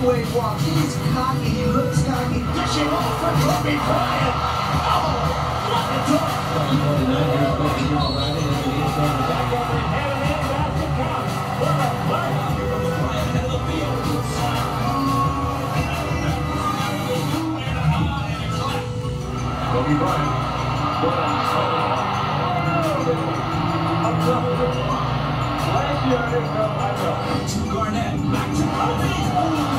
way he walks. He's cocky. He looks cocky. Dishing off for Kobe Bryant. Oh, what a dunk. 29 years old, he's arriving at the end zone. Back up and headed in. That's the count. What a play. Here comes Bryant head of the field. Kobe Bryant. What a solo. Last year, I didn't know. I know. To Garnett. Back to Kobe.